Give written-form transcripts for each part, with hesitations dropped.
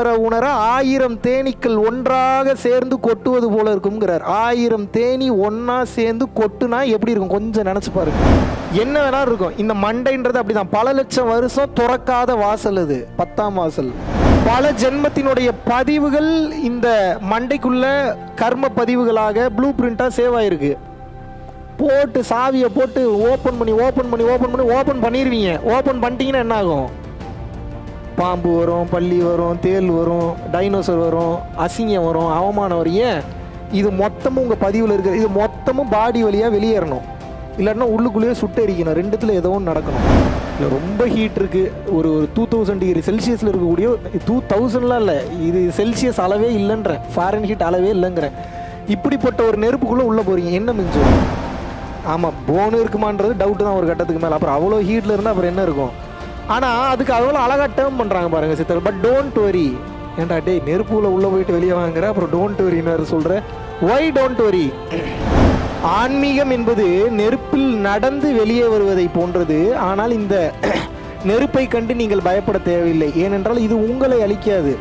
உணர உணர 1000 தேனீக்கள் ஒன்றாக சேர்ந்து கொட்டுவது போல இருக்குங்கிறார். 1000 தேனி ஒன்னா சேர்ந்து கொட்டுனா எப்படி இருக்கும் கொஞ்சம் நினைச்சு பாருங்க. என்ன வேணாலும் இருக்கும். இந்த மண்டைன்றது அப்படிதான். பல லட்சம் வருஷம் துறக்காத வாசல், அது 10ஆம் வாசல். பல ஜென்மத்தினுடைய பதிவுகள் இந்த மண்டைக்குள்ள கர்ம பதிவுகளாக ப்ளூ பிரிண்டா சேவ் ஆயிருக்கு. போட்டு சாவியை போட்டு ஓப்பன் பண்ணிடுவீங்க. ஓப்பன் பண்ணிட்டீங்கன்னா என்ன ஆகும்? பாம்பு வரும், பல்லி வரும், தேல் வரும், டைனோசர் வரும், அசிங்கம் வரும், அவமானம் வரும். ஏன்? இது மொத்தமும் உங்கள் பதிவில் இருக்குது. இது மொத்தமும் பாடி வழியாக வெளியேறணும். இல்லைன்னா உள்ளுக்குள்ளேயே சுட்டரிக்கணும். ரெண்டுத்தில் ஏதோ ஒன்று நடக்கணும். இல்லை ரொம்ப ஹீட் இருக்குது. ஒரு 2000 டிகிரி செல்சியஸில் இருக்கக்கூடிய 2000லாம் இல்லை, இது செல்சியஸ் அளவே இல்லைன்றேன், ஃபாரன் ஹீட் அளவே இல்லைங்கிறேன். இப்படிப்பட்ட ஒரு நெருப்புக்குள்ளே உள்ளே போகிறீங்க, என்ன மிஞ்சும்? ஆமாம், போனு இருக்குமான்றது டவுட்டு தான் ஒரு கட்டத்துக்கு மேலே. அப்புறம் அவ்வளோ ஹீட்டில் இருந்தால் அப்புறம் என்ன இருக்கும்? ஆனால் அதுக்கு அவ்வளோ அழகாக டேர்ம் பண்ணுறாங்க பாருங்கள் சித்தர்கள். But don't worry. ஏன்டா டே நெருப்புல உள்ளே போயிட்டு வெளியே வாங்குற, அப்புறம் டோன்ட் வரின்னு சொல்கிறேன். ஒய் டோன்ட் வரி? ஆன்மீகம் என்பது நெருப்பில் நடந்து வெளியே வருவதை போன்றது. ஆனால் இந்த நெருப்பை கண்டு நீங்கள் பயப்பட தேவையில்லை. ஏனென்றால் இது உங்களை அழிக்காது.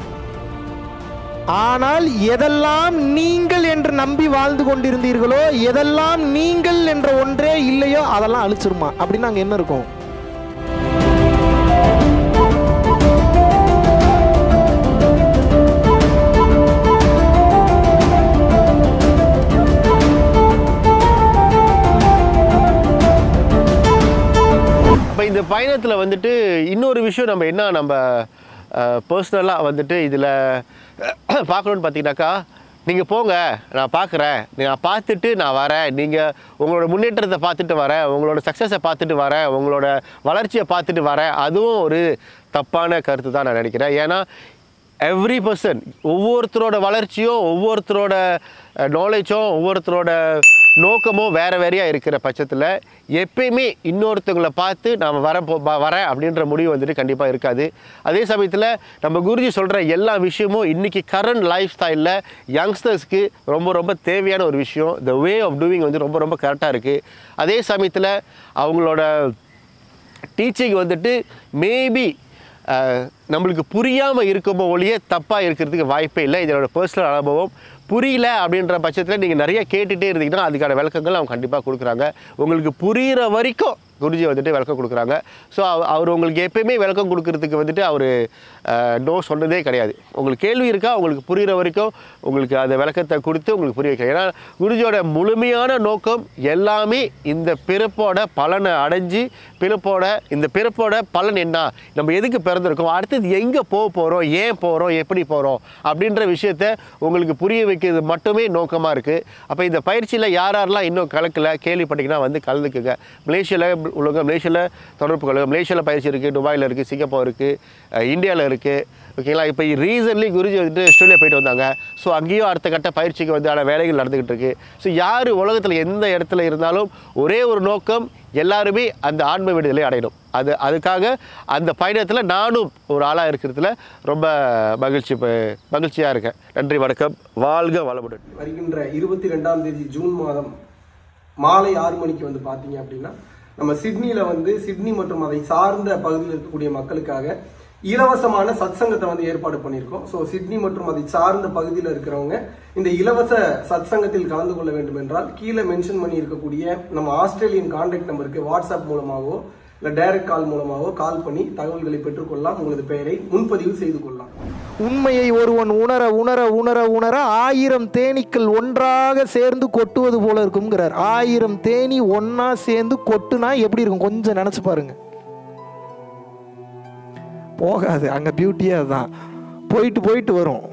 ஆனால் எதெல்லாம் நீங்கள் என்று நம்பி வாழ்ந்து கொண்டிருந்தீர்களோ, எதெல்லாம் நீங்கள் என்ற ஒன்றே இல்லையோ அதெல்லாம் அழிச்சிருமா. அப்படின்னு அங்கே என்ன இருக்கும்? இந்த பயணத்தில் வந்துட்டு இன்னொரு விஷயம் நம்ம பர்சனலாக வந்துட்டு இதில் பார்க்கணுன்னு பார்த்தீங்கன்னாக்கா, நீங்கள் போங்க, நான் பார்க்குறேன், நான் பார்த்துட்டு நான் வரேன், நீங்கள் உங்களோட முன்னேற்றத்தை பார்த்துட்டு வரேன், உங்களோட சக்ஸஸை பார்த்துட்டு வரேன், உங்களோட வளர்ச்சியை பார்த்துட்டு வரேன், அதுவும் ஒரு தப்பான கருத்து தான் நான் நினைக்கிறேன். ஏன்னா எவ்ரி பர்சன், ஒவ்வொருத்தரோட வளர்ச்சியும், ஒவ்வொருத்தரோட நாலேஜும், ஒவ்வொருத்தரோட நோக்கமும் வேறு வேறையாக இருக்கிற பட்சத்தில் எப்பயுமே இன்னொருத்தவங்களை பார்த்து நாம் வரேன் அப்படின்ற முடிவு வந்துட்டு கண்டிப்பாக இருக்காது. அதே சமயத்தில் நம்ம குருஜி சொல்கிற எல்லா விஷயமும் இன்றைக்கி கரண்ட் லைஃப் ஸ்டைலில் யங்ஸ்டர்ஸ்க்கு ரொம்ப ரொம்ப தேவையான ஒரு விஷயம். த வே ஆஃப் டூயிங் வந்து ரொம்ப ரொம்ப கரெக்டாக இருக்குது. அதே சமயத்தில் அவங்களோட டீச்சிங் வந்துட்டு மேபி நம்மளுக்கு புரியாமல் இருக்குமோ ஒழிய தப்பாக இருக்கிறதுக்கு வாய்ப்பே இல்லை. இதனோட பர்சனல் அனுபவம். புரியல அப்படின்ற பட்சத்தில் நீங்கள் நிறைய கேட்டுகிட்டே இருந்தீங்கன்னா அதுக்கான விளக்கங்கள் அவங்க கண்டிப்பாக கொடுக்குறாங்க. உங்களுக்கு புரிகிற வரைக்கும் குருஜி வந்துட்டு விளக்கம் கொடுக்குறாங்க. ஸோ அவர் உங்களுக்கு எப்பயுமே விளக்கம் கொடுக்கறதுக்கு வந்துட்டு அவர் நோ சொன்னதே கிடையாது. உங்களுக்கு கேள்வி இருக்கா, உங்களுக்கு புரிகிற வரைக்கும் உங்களுக்கு அந்த விளக்கத்தை கொடுத்து உங்களுக்கு புரிய வைக்கிறாங்க. ஏன்னா குருஜியோட முழுமையான நோக்கம் எல்லாமே இந்த பிறப்போட பலனை அடைஞ்சு, இந்த பிறப்போட பலன் என்ன, நம்ம எதுக்கு பிறந்திருக்கோம், அடுத்தது எங்கே போகிறோம், ஏன் போகிறோம், எப்படி போகிறோம் அப்படின்ற விஷயத்த உங்களுக்கு புரிய வைக்கிறது மட்டுமே நோக்கமாக இருக்குது. அப்போ இந்த பயிற்சியில் யாரெல்லாம் இன்னும் கலக்கலை கேள்விப்பட்டீங்கன்னா வந்து கலந்துக்குங்க. மலேசியாவில் தொடர்பு கொள்ளுங்க. மலேசியாவில் பயிற்சி இருக்குது, துபாயில் இருக்குது, சிங்கப்பூர் இருக்குது, இந்தியாவில் இருக்குது. ஓகேங்களா? இப்போ ரீசன்ட்லி குருஜி வந்துட்டு ஆஸ்திரேலியா போயிட்டு வந்தாங்க. ஸோ அங்கேயும் அடுத்த கட்ட பயிற்சிக்கு வந்து வேலைகள் நடந்துக்கிட்டு இருக்குது. ஸோ யார் உலகத்தில் எந்த இடத்துல இருந்தாலும் ஒரே ஒரு நோக்கம், எல்லாருமே அந்த ஆன்ம விடுதலை அடையணும். அதுக்காக அந்த பயணத்தில் நானும் ஒரு ஆளாக இருக்கிறதுல ரொம்ப மகிழ்ச்சியாக இருக்கேன். நன்றி, வணக்கம், வாழ்க வளமுடன். வருகின்ற 22ஆம் தேதி ஜூன் மாதம் மாலை 6 மணிக்கு வந்து பார்த்தீங்க அப்படின்னா நம்ம சிட்னியில் வந்து சிட்னி மற்றும் அதை சார்ந்த பகுதியில் இருக்கக்கூடிய மக்களுக்காக இலவசமான சத்சங்கத்தை வந்து ஏற்பாடு பண்ணியிருக்கோம். ஸோ சிட்னி மற்றும் அதை சார்ந்த பகுதியில் இருக்கிறவங்க இந்த இலவச சத்சங்கத்தில் கலந்து கொள்ள வேண்டும் என்றால் கீழே மென்ஷன் பண்ணி இருக்கக்கூடிய நம்ம ஆஸ்திரேலியன் கான்டாக்ட் நம்பருக்கு வாட்ஸ்அப் மூலமாகவோ இல்லை டைரக்ட் கால் மூலமாகவோ கால் பண்ணி தகவல்களை பெற்றுக்கொள்ளலாம். உங்களது பெயரை முன்பதிவு செய்து கொள்ளலாம். உண்மையை ஒருவன் உணர உணர உணர உணர 1000 தேனீக்கள் ஒன்றாக சேர்ந்து கொட்டுவது போல இருக்குங்கிறார். 1000 தேனி ஒன்னா சேர்ந்து கொட்டுனா எப்படி இருக்கும் கொஞ்சம் நினைச்சு பாருங்க. போகாது, அங்க பியூட்டியே அதுதான். போயிட்டு வரும்,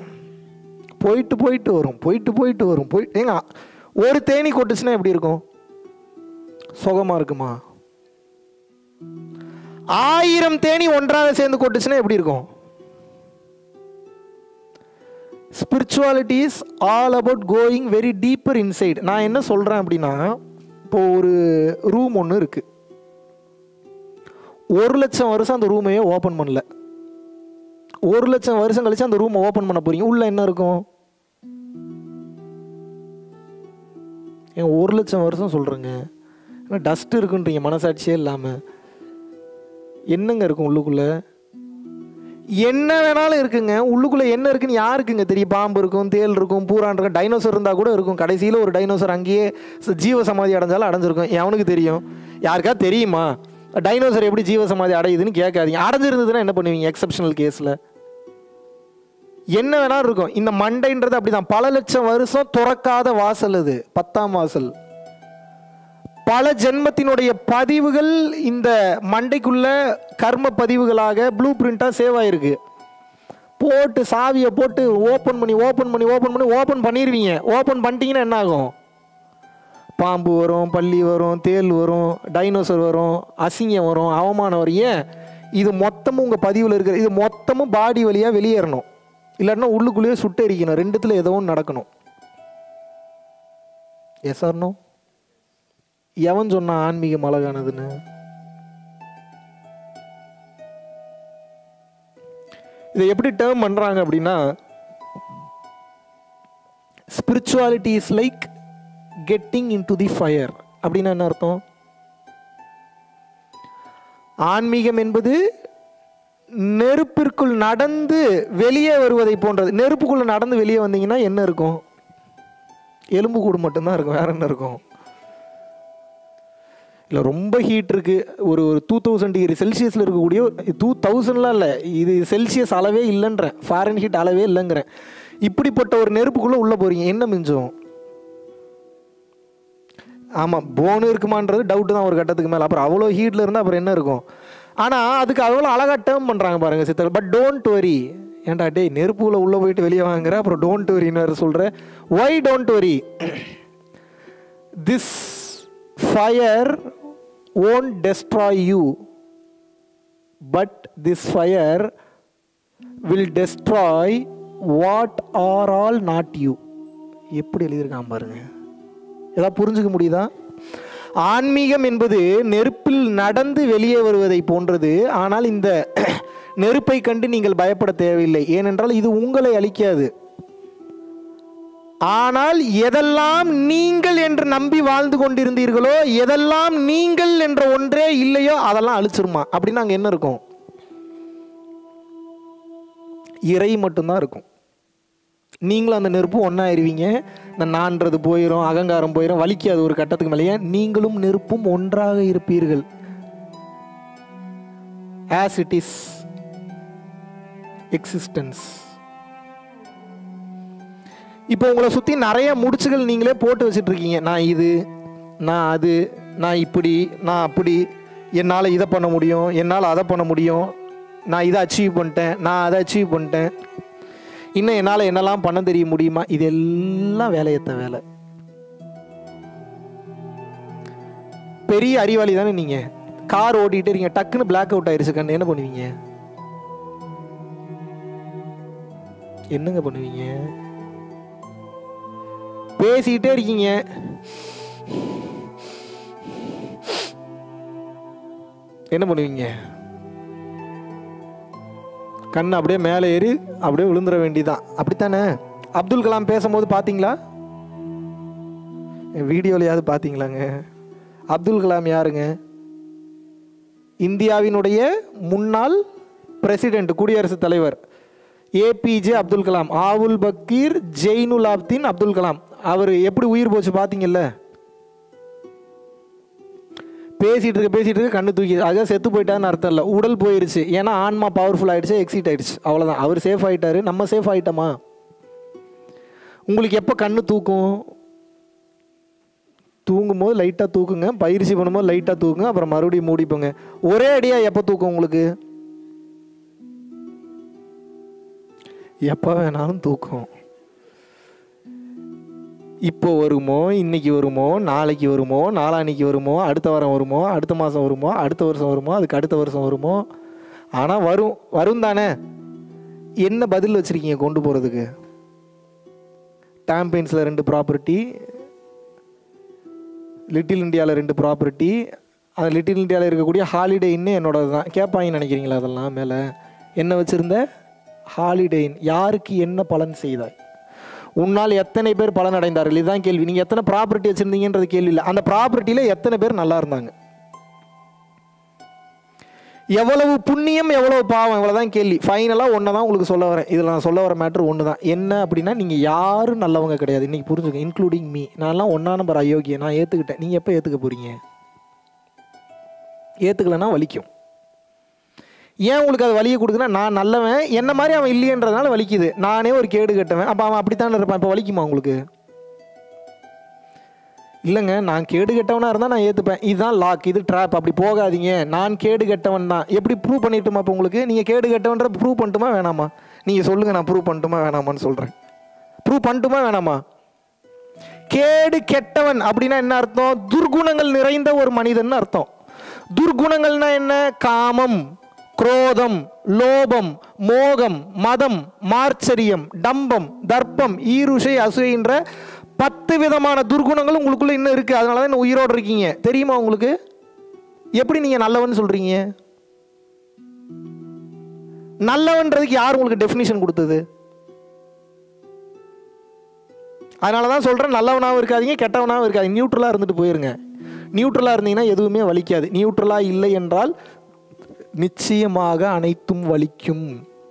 ஏங்க ஒரு தேனி கொட்டுச்சுன்னா எப்படி இருக்கும்? சுகமா இருக்குமா? 1000 தேனி ஒன்றாக சேர்ந்து கொட்டுச்சுன்னா எப்படி இருக்கும்? Spirituality is all about going very deeper inside. நான் என்ன சொல்கிறேன் அப்படின்னா, இப்போ ஒரு ரூம் ஒன்று இருக்குது. 1,00,000 வருஷம் அந்த ரூமையே ஓப்பன் பண்ணல. 1,00,000 வருஷம் கழிச்சு அந்த ரூமை ஓப்பன் பண்ண போறீங்க. உள்ள என்ன இருக்கும்? 1,00,000 வருஷம் சொல்கிறேங்க, ஏன்னா டஸ்ட் இருக்குன்றீங்க மனசாட்சியே இல்லாமல். என்னங்க இருக்கும் உள்ளுக்குள்ள? என்ன வேணாலும் இருக்குங்க. உள்ளுக்குள்ளே என்ன இருக்குன்னு யாருக்குங்க தெரியும்? பாம்பு இருக்கும், தேல் இருக்கும், பூரான் இருக்கும், டைனோசர் இருந்தால் கூட இருக்கும். கடைசியில் ஒரு டைனோசர் அங்கேயே ஜீவ சமாதி அடைஞ்சாலும் அடைஞ்சிருக்கும். எவனுக்கு தெரியும்? யாருக்கா தெரியுமா டைனோசர் எப்படி ஜீவ சமாதி அடையுதுன்னு? கேட்காதீங்க. அடைஞ்சிருந்ததுன்னா என்ன பண்ணுவீங்க? எக்ஸப்ஷனல் கேஸில் என்ன வேணாலும் இருக்கும். இந்த மண்டைன்றது அப்படிதான். பல லட்சம் வருஷம் துறக்காத வாசல். அது 10ஆம் வாசல். பல ஜென்மத்தினுடைய பதிவுகள் இந்த மண்டைக்குள்ள கர்ம பதிவுகளாக ப்ளூ பிரிண்டாக சேவ் ஆகிருக்கு. போட்டு சாவியை போட்டு ஓப்பன் பண்ணிடுவீங்க. ஓப்பன் பண்ணிட்டீங்கன்னா என்ன ஆகும்? பாம்பு வரும், பல்லி வரும், தேல் வரும், டைனோசர் வரும், அசிங்கம் வரும், அவமானம் வரும். ஏன்? இது மொத்தமும் உங்கள் பதிவில் இருக்கிற இது மொத்தமும் பாடி வழியாக வெளியேறணும். இல்லாட்டினா உள்ளுக்குள்ளேயே சுட்டெரிக்கணும். ரெண்டுத்தில் ஏதோ ஒன்று நடக்கணும். Yes or no? எவன் சொன்னா ஆன்மீகம் அழகானதுன்னு? இதை எப்படி டேர்ம் பண்றாங்க அப்படின்னா, spirituality is like getting into the fire. அப்படின்னா என்ன அர்த்தம்? ஆன்மீகம் என்பது நெருப்பிற்குள் நடந்து வெளியே வருவதை போன்றது. நெருப்புக்குள்ள நடந்து வெளியே வந்தீங்கன்னா என்ன இருக்கும்? எலும்பு கூடு மட்டும்தான் இருக்கும். வேற என்ன இருக்கும்? இல்லை ரொம்ப ஹீட் இருக்குது. ஒரு 2000 டிகிரி செல்சியஸில் இருக்கக்கூடிய 2000லாம் இல்லை, இது செல்சியஸ் அளவே இல்லைன்றேன், ஃபாரன் ஹீட் அளவே இல்லைங்கிறேன். இப்படிப்பட்ட ஒரு நெருப்புக்குள்ளே உள்ளே போகிறீங்க, என்ன மிஞ்சும்? ஆமாம், போனு இருக்குமான்றது டவுட்டு தான் ஒரு கட்டத்துக்கு மேலே. அப்புறம் அவ்வளோ ஹீட்டில் இருந்தால் அப்புறம் என்ன இருக்கும்? ஆனால் அதுக்கு அவ்வளோ அழகாக டேர்ம் பண்ணுறாங்க பாருங்கள் சித்தர். But don't worry. ஏன்டா டேய், நெருப்புக்குள்ளே உள்ளே போயிட்டு வெளியே வாங்குற, அப்புறம் டோன்ட் வரின்னு வேறு சொல்கிறேன். Why don't worry? This fire won't destroy you, but this fire will destroy what are all not you. எப்படி எழுதியிருக்கான் பாருங்க. ஏதாவது புரிஞ்சுக்க முடியுதா? ஆன்மீகம் என்பது நெருப்பில் நடந்து வெளியே வருவதை போன்றது. ஆனால் இந்த நெருப்பை கண்டு நீங்கள் பயப்பட தேவையில்லை. ஏனென்றால் இது உங்களை அழிக்காது. ஆனால் எதெல்லாம் நீங்கள் என்று நம்பி வாழ்ந்து கொண்டிருந்தீர்களோ, எதெல்லாம் நீங்கள் என்ற ஒன்றே இல்லையோ அதெல்லாம் அழிச்சிருமா. அப்படின்னு அங்கே என்ன இருக்கும்? இறை மட்டும்தான் இருக்கும். நீங்களும் அந்த நெருப்பும் ஒன்றாயிருவீங்க. இந்த நான்றது போயிடும், அகங்காரம் போயிடும், வலிக்காது ஒரு கட்டத்துக்கு மேலேயே. நீங்களும் நெருப்பும் ஒன்றாக இருப்பீர்கள். as it is existence. இப்போ உங்களை சுற்றி நிறைய முடிச்சுகள் நீங்களே போட்டு வச்சுட்டு இருக்கீங்க. நான் இது, நான் அது, நான் இப்படி, நான் அப்படி, என்னால் இதை பண்ண முடியும், என்னால் அதை பண்ண முடியும், நான் இதை அச்சீவ் பண்ணிட்டேன், நான் அதை அச்சீவ் பண்ணிட்டேன், இன்னும் என்னால் என்னெல்லாம் பண்ண தெரிய முடியுமா? இதெல்லாம் வேலையத்த வேலை. பெரிய அறிவாளி தானே நீங்கள். கார் ஓட்டிகிட்டே இருக்கீங்க, டக்குன்னு பிளாக் அவுட் ஆயிடுச்சு கண்ணு, என்ன பண்ணுவீங்க? என்னங்க பண்ணுவீங்க? பேசிக்கிட்டே இருக்கீங்க, என்ன பண்ணுவீங்க? கண் அப்படியே மேலே ஏறி அப்படியே விழுந்துட வேண்டியதான். அப்படித்தானே? அப்துல் கலாம் பேசும்போது பார்த்தீங்களா? வீடியோலையாவது பார்த்தீங்களாங்க? அப்துல் கலாம் யாருங்க? இந்தியாவினுடைய முன்னாள் பிரசிடென்ட், குடியரசுத் தலைவர் ஏபிஜே அப்துல் கலாம். ஆவுல் பக்கீர் ஜெயினுலாப்தீன் அப்துல் கலாம். அவர் எப்படி உயிர் போச்சு பார்த்தீங்கல்ல? பேசிட்டு இருக்க கண்ணு தூக்கி, அதான் செத்து போயிட்டான்னு அர்த்தம் இல்லை, உடல் போயிருச்சு. ஏன்னா ஆன்மா பவர்ஃபுல் ஆயிடுச்சு, எக்ஸிட் ஆயிடுச்சு, அவ்வளோதான். அவர் சேஃப் ஆகிட்டாரு, நம்ம சேஃப் ஆகிட்டோமா? உங்களுக்கு எப்போ கண்ணு தூக்கும்? தூங்கும்போது லைட்டாக தூக்குங்க, பயிற்சி பண்ணும்போது லைட்டாக தூக்குங்க, அப்புறம் மறுபடியும் மூடிப்போங்க. ஒரே அடியாக எப்போ தூக்கும் உங்களுக்கு? எப்போ வேணாலும் தூக்கும். இப்போ வருமோ, இன்னைக்கு வருமோ, நாளைக்கு வருமோ, நாளான்னைக்கு வருமோ, அடுத்த வாரம் வருமோ, அடுத்த மாதம் வருமோ, அடுத்த வருஷம் வருமோ, அதுக்கு அடுத்த வருஷம் வருமோ, ஆனால் வரும் தானே. என்ன பதில் வச்சுருக்கீங்க கொண்டு போகிறதுக்கு? டாம்பெயின்ஸில் 2 ப்ராப்பர்ட்டி, லிட்டில் இண்டியாவில் 2 ப்ராப்பர்ட்டி. அந்த லிட்டில் இண்டியாவில் இருக்கக்கூடிய ஹாலிடே இன்னு என்னோடது தான். கேட்பாங்கன்னு நினைக்கிறீங்களா? அதெல்லாம் மேலே என்ன வச்சுருந்த? Holiday Inn. யாருக்கு என்ன பலன் செய்தாய்? உன்னால் எத்தனை பேர் பலன் அடைந்தார்கள்? இதுதான் கேள்வி. நீங்கள் எத்தனை ப்ராப்பர்ட்டி வச்சுருந்தீங்கன்றது கேள்வி இல்லை. அந்த ப்ராப்பர்ட்டியில் எத்தனை பேர் நல்லா இருந்தாங்க? எவ்வளவு புண்ணியம் எவ்வளவு பாவம், இவ்வளோதான் கேள்வி. ஃபைனலாக ஒன்று தான் உங்களுக்கு சொல்ல வரேன். இதில் நான் சொல்ல வர மேட்ரு ஒன்று தான். என்ன அப்படின்னா, நீங்கள் யாரும் நல்லவங்க கிடையாது. இன்றைக்கி புரிஞ்சுங்க, இன்க்ளூடிங் மீ. நான்லாம் 1 நம்பர் அயோக்கியம். நான் ஏற்றுக்கிட்டேன். நீங்கள் எப்போ ஏற்றுக்க போகிறீங்க? ஏற்றுக்கலைன்னா வலிக்கும். ஏன் உங்களுக்கு அது வலியை கொடுக்குன்னா, நான் நல்லவன், என்ன மாதிரி அவன் இல்லையன்றதுனால வலிக்குது. நானே ஒரு கேடு கட்டவன், அப்போ அவன் அப்படித்தானே இருப்பான். இப்போ வலிக்குமா உங்களுக்கு? இல்லைங்க, நான் கேடு கெட்டவனாக இருந்தால் நான் ஏற்றுப்பேன். இதுதான் லாக், இது ட்ராப், அப்படி போகாதீங்க. நான் கேடு கெட்டவன் தான். எப்படி ப்ரூவ் பண்ணிட்டுமா? இப்போ உங்களுக்கு நீங்கள் கேடு கெட்டவன்ற ப்ரூவ் பண்ணட்டுமா வேணாமா? நீங்கள் சொல்லுங்கள், நான் ப்ரூவ் பண்ணட்டுமா வேணாமான்னு சொல்கிறேன். ப்ரூவ் பண்ணட்டுமா வேணாமா? கேடு கெட்டவன் அப்படின்னா என்ன அர்த்தம்? துர்குணங்கள் நிறைந்த ஒரு மனிதன் அர்த்தம். துர்குணங்கள்னா என்ன? காமம், குரோதம், லோபம், மோகம், மதம், மார்ச்சரியம், டம்பம், தர்ப்பம், ஈருஷை, அசூயன்ற 10 விதமான துர்குணங்கள் உங்களுக்குள்ள இன்னும் இருக்கு. அதனால தான் உயிரோடு இருக்கீங்க. தெரியுமா உங்களுக்கு? எப்படி நீங்க நல்லவன் சொல்றீங்க? நல்லவன்றதுக்கு யார் உங்களுக்கு டெஃபினிஷன் கொடுத்தது? அதனால தான் சொல்றேன், நல்லவனாகவும் இருக்காதீங்க, கெட்டவனாகவும் இருக்காதீங்க. நியூட்ரலாக இருந்துட்டு போயிருங்க. நியூட்ரலாக இருந்தீங்கன்னா எதுவுமே வலிக்காது. நியூட்ரலாக இல்லை என்றால் நிச்சயமாக அனைத்தும் வலிக்கும்.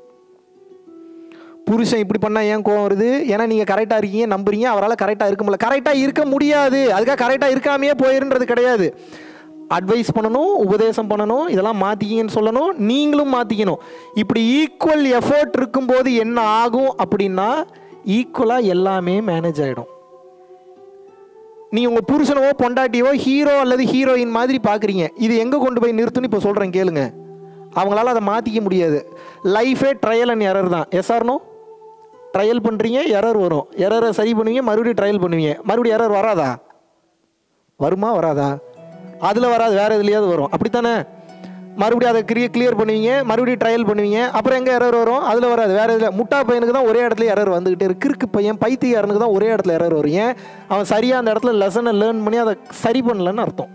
புருஷன் இப்படி பண்ணால் ஏன் கோவம் வருது? ஏன்னா நீங்கள் கரெக்டாக இருக்கீங்க, நம்புறீங்க. அவரால் கரெக்டாக இருக்க முடியல. கரெக்டாக இருக்க முடியாது. அதுக்காக கரெக்டாக இருக்காமையே போயிருன்றது கிடையாது. அட்வைஸ் பண்ணணும், உபதேசம் பண்ணணும், இதெல்லாம் மாற்றிக்கிங்கன்னு சொல்லணும், நீங்களும் மாற்றிக்கணும். இப்படி ஈக்குவல் எஃபர்ட் இருக்கும்போது என்ன ஆகும் அப்படின்னா, ஈக்குவலாக எல்லாமே மேனேஜ் ஆகிடும். நீங்கள் உங்கள் புருஷனவோ பொண்டாட்டியோ ஹீரோ அல்லது ஹீரோயின் மாதிரி பார்க்குறீங்க. இது எங்கே கொண்டு போய் நிறுத்துன்னு இப்போ சொல்கிறேன் கேளுங்க. அவங்களால அதை மாற்றிக்க முடியாது. லைஃபே ட்ரையல் அண்ட் எரர் தான். Yes or no? ட்ரையல் பண்ணுறீங்க, எரர் வரும். எரரை சரி பண்ணுவீங்க, மறுபடியும் ட்ரையல் பண்ணுவீங்க. மறுபடியும் எரர் வராதா? வருமா? வராதா? அதில் வராது, வேறு எதுலையாவது வரும். அப்படித்தானே? மறுபடியும் அதை கிளியர் பண்ணுவீங்க, மறுபடியும் ட்ரையல் பண்ணுவீங்க. அப்புறம் எங்கே எரர் வரும்? அதில் வராது, வேறு இதில். முட்டா பையனுக்கு தான் ஒரே இடத்துல எரர் வந்துக்கிட்டே இருக்கு. கிறுக்கு பையன், பைத்தியாரனுக்கு தான் ஒரே இடத்துல எரர் வரும். ஏன்? அவன் சரியாக அந்த இடத்துல லெசனை லேர்ன் பண்ணி அதை சரி பண்ணலன்னு அர்த்தம்.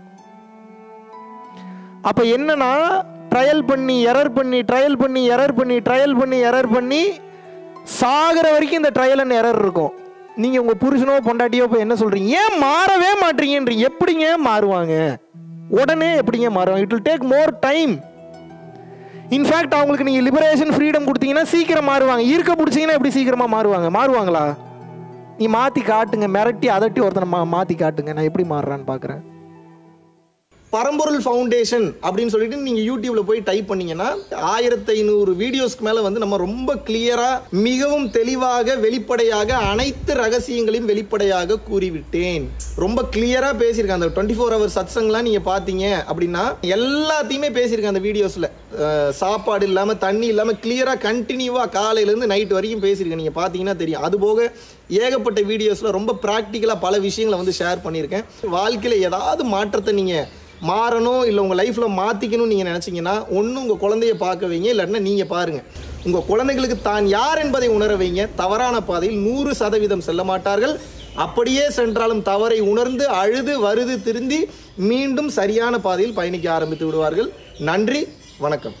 அப்போ என்னன்னா, ட்ரையல் பண்ணி எரர் பண்ணி ட்ரையல் பண்ணி எரர் பண்ணி ட்ரையல் பண்ணி எரர் பண்ணி சாகிற வரைக்கும் இந்த ட்ரையல் அண்ட் எரர் இருக்கும். நீங்கள் உங்கள் புருஷனோ பொண்டாட்டியோ போய் என்ன சொல்கிறீங்க? ஏன் மாறவே மாட்டீங்கன்றீங்க. எப்படிங்க மாறுவாங்க? உடனே எப்படிங்க மாறுவாங்க? It will take more time. In fact அவங்களுக்கு நீங்கள் லிபரேஷன் ஃப்ரீடம் கொடுத்தீங்கன்னா சீக்கிரம் மாறுவாங்க. இருக்க பிடிச்சிங்கன்னா எப்படி சீக்கிரமாக மாறுவாங்க? மாறுவாங்களா? நீ மாற்றி காட்டுங்க, மிரட்டி அதட்டி ஒருத்தனை மாற்றி காட்டுங்க, நான் எப்படி மாறுறான்னு பார்க்குறேன். பரம்பொருள் ஃபவுண்டேஷன் அப்படின்னு சொல்லிட்டு நீங்கள் யூடியூப்பில் போய் டைப் பண்ணிங்கன்னா 1500 வீடியோஸ்க்கு மேலே வந்து நம்ம ரொம்ப கிளியராக மிகவும் தெளிவாக வெளிப்படையாக அனைத்து ரகசியங்களையும் வெளிப்படையாக கூறிவிட்டேன். ரொம்ப கிளியராக பேசியிருக்கேன். அந்த 24 ஹவர் சத்சங்லாம் நீங்கள் பார்த்தீங்க அப்படின்னா எல்லாத்தையுமே பேசியிருக்கேன் அந்த வீடியோஸில். சாப்பாடு இல்லாமல் தண்ணி இல்லாமல் கிளியராக கண்டினியூவாக காலையிலேருந்து நைட் வரைக்கும் பேசியிருக்கேன். நீங்கள் பார்த்தீங்கன்னா தெரியும். அதுபோக ஏகப்பட்ட வீடியோஸில் ரொம்ப ப்ராக்டிக்கலாக பல விஷயங்களை வந்து ஷேர் பண்ணியிருக்கேன். வாழ்க்கையில் ஏதாவது மாற்றத்தை நீங்கள் மாறணும் இல்லை உங்கள் லைஃப்பில் மாற்றிக்கணும்னு நீங்கள் நினச்சிங்கன்னா, ஒன்று உங்கள் குழந்தைய பார்க்க வைங்க, இல்லைன்னா நீங்கள் பாருங்கள். உங்கள் குழந்தைகளுக்கு தான் யார் என்பதை உணர வைங்க. தவறான பாதையில் 100% செல்ல மாட்டார்கள். அப்படியே சென்றாலும் தவறை உணர்ந்து அழுது வருது திருந்தி மீண்டும் சரியான பாதையில் பயணிக்க ஆரம்பித்து விடுவார்கள். நன்றி, வணக்கம்.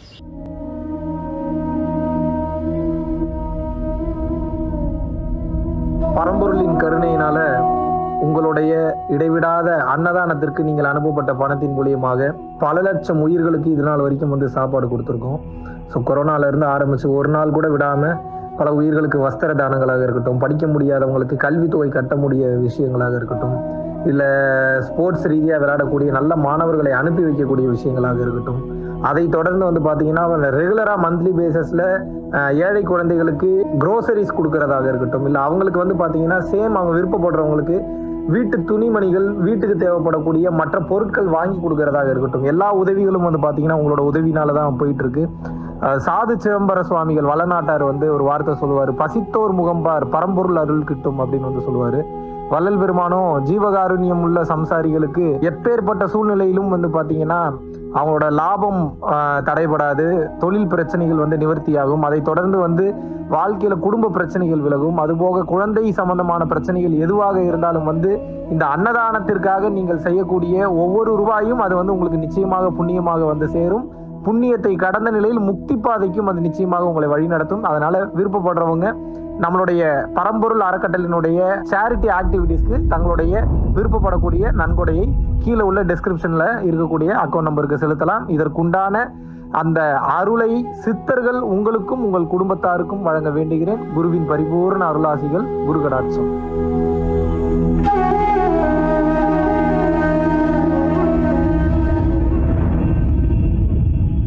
பரம்பொருளின் கருணையினால உங்களுடைய இடைவிடாத அன்னதானத்திற்கு நீங்கள் அனுப்பப்பட்ட பணத்தின் மூலியமாக பல லட்சம் உயிர்களுக்கு இது நாள் வரைக்கும் வந்து சாப்பாடு கொடுத்துருக்கோம். ஸோ கொரோனாலேருந்து ஆரம்பித்து ஒரு நாள் கூட விடாமல் பல உயிர்களுக்கு வஸ்திர தானங்களாக இருக்கட்டும், படிக்க முடியாதவங்களுக்கு கல்வித்தொகை கட்ட முடிய விஷயங்களாக இருக்கட்டும், இல்லை ஸ்போர்ட்ஸ் ரீதியாக விளையாடக்கூடிய நல்ல மாணவர்களை அனுப்பி வைக்கக்கூடிய விஷயங்களாக இருக்கட்டும், அதை தொடர்ந்து வந்து பார்த்தீங்கன்னா ரெகுலராக மந்த்லி பேசிஸில் ஏழை குழந்தைகளுக்கு க்ரோசரிஸ் கொடுக்கறதாக இருக்கட்டும், இல்லை அவங்களுக்கு வந்து பார்த்தீங்கன்னா சேம் அவங்க விருப்பப்படுறவங்களுக்கு வீட்டு துணிமணிகள், வீட்டுக்கு தேவைப்படக்கூடிய மற்ற பொருட்கள் வாங்கி கொடுக்கறதாக இருக்கட்டும், எல்லா உதவிகளும் வந்து பார்த்தீங்கன்னா உங்களோட உதவினால தான் போயிட்டு இருக்கு. சாது சிதம்பர சுவாமிகள் வளநாட்டார் வந்து ஒரு வார்த்தை சொல்லுவார், பசித்தோர் முகம்பார் பரம்பொருள் அருள் கிட்டும் அப்படின்னு வந்து சொல்லுவார். வள்ளல் பெருமானும் ஜீவகாருண்யம் உள்ள சம்சாரிகளுக்கு எப்பேற்பட்ட சூழ்நிலையிலும் வந்து பார்த்தீங்கன்னா அவங்களோட லாபம் தடைபடாது, தொழில் பிரச்சனைகள் வந்து நிவர்த்தியாகும், அதை தொடர்ந்து வந்து வாழ்க்கையில குடும்ப பிரச்சனைகள் விலகும், அதுபோக குழந்தை சம்பந்தமான பிரச்சனைகள் எதுவாக இருந்தாலும் வந்து இந்த அன்னதானத்திற்காக நீங்கள் செய்யக்கூடிய ஒவ்வொரு ரூபாயும் அது வந்து உங்களுக்கு நிச்சயமாக புண்ணியமாக வந்து சேரும். புண்ணியத்தை கடந்த நிலையில் முக்தி பாதைக்கும் அது நிச்சயமாக உங்களை வழி நடத்தும். அதனால விருப்பப்படுறவங்க நம்மளுடைய பரம்பொருள் அறக்கட்டளினுடைய சேரிட்டி ஆக்டிவிட்டீஸ்க்கு தங்களுடைய விருப்பப்படக்கூடிய நன்கொடையை கீழே உள்ள டிஸ்கிரிப்ஷன்ல இருக்கக்கூடிய அக்கௌண்ட் நம்பருக்கு செலுத்தலாம். இதற்குண்டான அந்த அருளை சித்தர்கள் உங்களுக்கும் உங்கள் குடும்பத்தாருக்கும் வழங்க வேண்டுகிறேன். குருவின் பரிபூர்ண அருளாசிகள். குரு கடாட்சம்.